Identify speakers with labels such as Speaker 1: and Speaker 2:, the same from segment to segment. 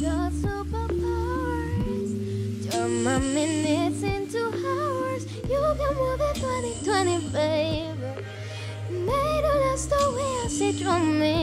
Speaker 1: got superpowers. Turn my minutes into hours. You can move it 20/20, baby. Made all that's the way I see through me.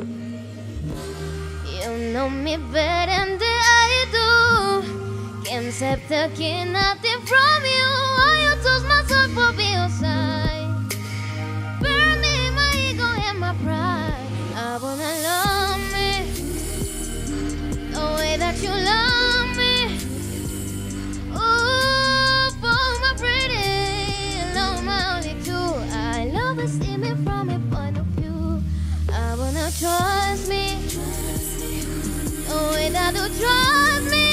Speaker 1: You know me better than I do. Can't accept taking nothing from you. All you touch my soul for be your side. Burn me, my ego and my pride. I wanna love me the way that you love me. Ooh, for my pretty, love my only two. I love to see me from a point of view. I wanna trust me the way that you trust me.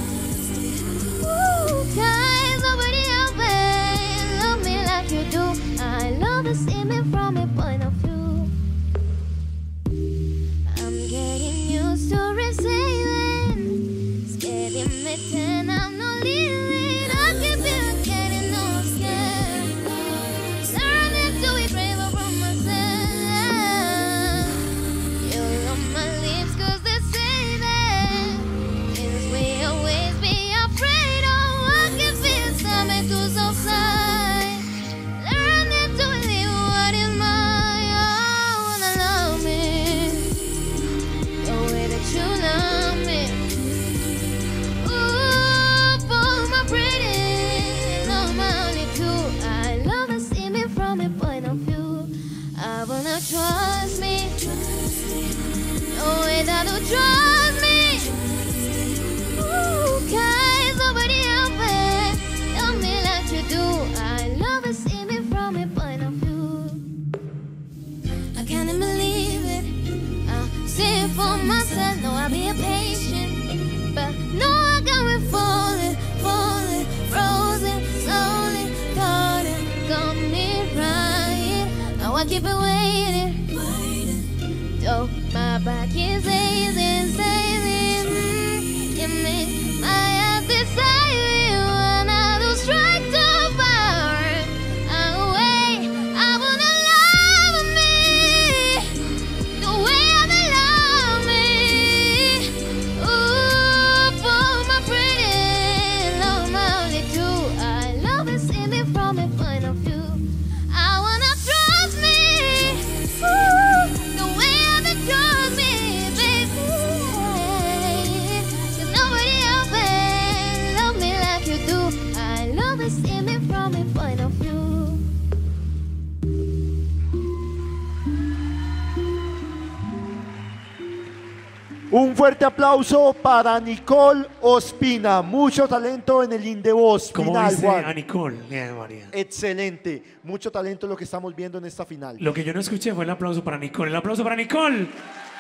Speaker 1: Ooh, guys, nobody else love me like you do. I love to see me from a point of view. I'm getting used to receiving. It's getting me 10, I'm not leaving. I keep getting no scared. Learning to be braver from myself. You on my lips 'cause they say that things we always be afraid of. I can feel something to subside. Learning to believe what is mine. I wanna love me the way that you love me. Ooh, for my pretty, love my only two. I love to see me from a point of view. I wanna trust me the way that you trust me. Ooh, guys, nobody else love me like you do. I love to see me from a point of view. I can't believe it. I'll see it for myself. No, I'll be a patient, but no, I got me falling, falling, frozen, slowly, got me right. Now I keep it waiting. Though my back is aching, saying, give me my eyes desire. When I do strike to fire, I'm away. I wanna love me the way they love me. Ooh, for my pretty, love my only two. I love to see me from a point of view. I wanna trust me. Ooh, the way they trust me, baby. 'Cause nobody else love me like you do. I love to see me from a point of view.
Speaker 2: Un fuerte aplauso para Nicole Ospina. Mucho talento en el Indevoz.
Speaker 3: ¿Cómo
Speaker 2: Final
Speaker 3: viste
Speaker 2: one.
Speaker 3: a Nicole? Bien, María.
Speaker 2: Excelente. Mucho talento lo que estamos viendo en esta final.
Speaker 3: Lo que yo no escuché fue el aplauso para Nicole. ¡El aplauso para Nicole!